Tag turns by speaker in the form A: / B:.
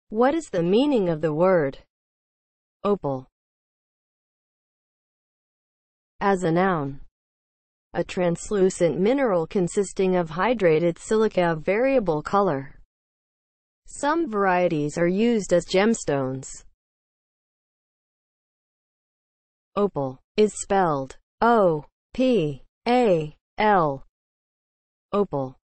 A: What is the meaning of the word opal? As a noun, a translucent mineral consisting of hydrated silica of variable color. Some varieties are used as gemstones. Opal is spelled O-P-A-L. Opal.